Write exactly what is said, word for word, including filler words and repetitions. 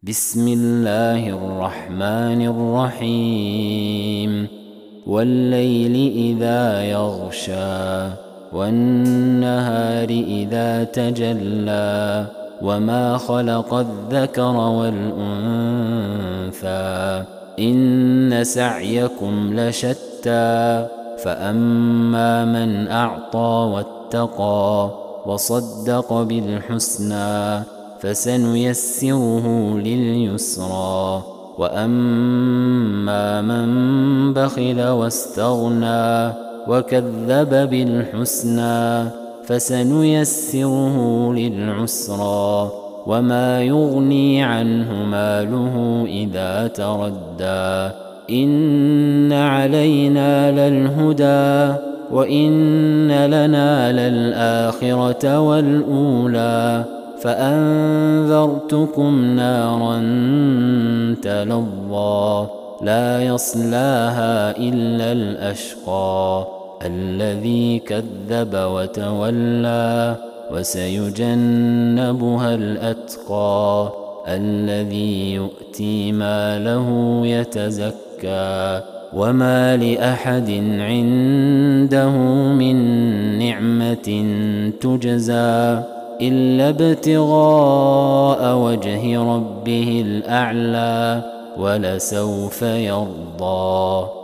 بسم الله الرحمن الرحيم والليل إذا يغشى والنهار إذا تجلى وما خلق الذكر والأنثى إن سعيكم لشتى فأما من أعطى واتقى وصدق بالحسنى فسنيسره لليسرى وأما من بخل واستغنى وكذب بالحسنى فسنيسره للعسرى وما يغني عنه ماله إذا تردى إن علينا للهدى وإن لنا للآخرة والأولى فأنذرتكم نارا تلظى لا يصلاها إلا الأشقى الذي كذب وتولى وسيجنبها الأتقى الذي يؤتي ماله يتزكى وما لأحد عنده من نعمة تجزى إلا ابتغاء وجه ربه الأعلى ولسوف يرضى.